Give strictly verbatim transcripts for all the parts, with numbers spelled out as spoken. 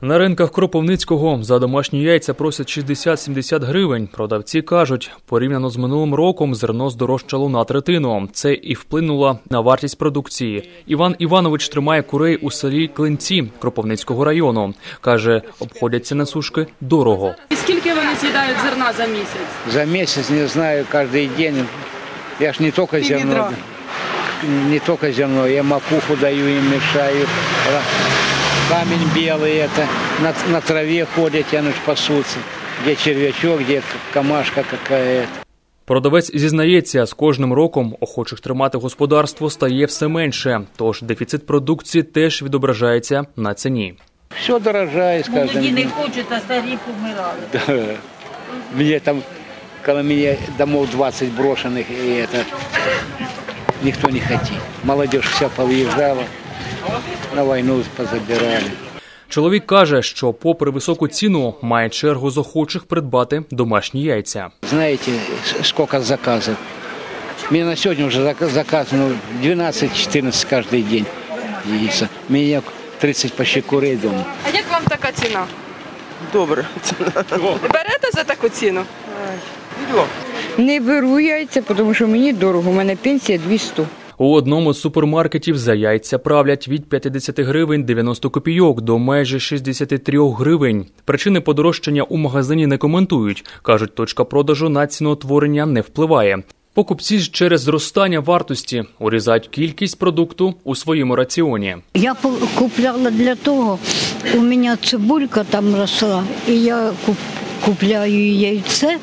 На ринках Кропивницького за домашні яйця просять шістдесят-сімдесят гривень. Продавці кажуть, порівняно з минулим роком зерно здорожчало на третину. Це і вплинуло на вартість продукції. Іван Іванович тримає курей у селі Клинці Кропивницького району. Каже, обходяться несушки дорого. І скільки вони з'їдають зерна за місяць? За місяць, не знаю, кожен день. Я ж не тільки зерно, не тільки зерно, я макуху даю, їм мішаю. Камень белый, это на, на траве ходят, они пасутся. Где червячок, где камашка какая-то. Продавець зізнається, з кожним роком охочих тримати господарство стає все менше. Тож дефіцит продукції теж відображається на ціні. Все дорожає з кожним днем. Молоді не хочуть, а старі помирали. Да. Мне там, коло меня домов двадцать брошенных, и это никто не хотел. Молодежь вся повыезжала. На війну позабирали. Чоловік каже, що попри високу ціну має чергу з охочих придбати домашні яйця. Знаєте, скільки заказів? Мені на сьогодні вже заказ ну, дванадцять-чотирнадцять кожен день яйця. У мене тридцять почти курей вдома. А як вам така ціна? Добре. Берете за таку ціну? Не беру яйця, тому що мені дорого, у мене пенсія двісті. У одному з супермаркетів за яйця правлять від п'ятдесят гривень дев'яносто копійок до майже шістдесят три гривень. Причини подорожчання у магазині не коментують. Кажуть, точка продажу на ціноутворення не впливає. Покупці ж через зростання вартості урізають кількість продукту у своєму раціоні. Я купляла для того, у мене цибулька там росла, і я купляю яйце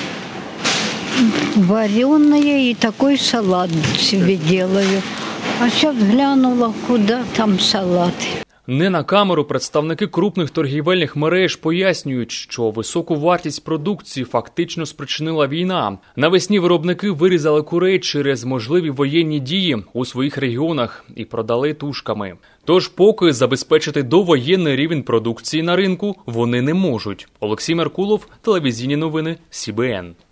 вареное и такой салат себе делаю. А сейчас глянула, куда там салат. Не на камеру представники крупних торгівельних мереж пояснюють, що високу вартість продукції фактично спричинила війна. Навесні виробники вирізали курей через можливі воєнні дії у своїх регіонах і продали тушками. Тож поки забезпечити довоєнний рівень продукції на ринку вони не можуть. Олексій Меркулов, телевізійні новини, Сі Бі Ен.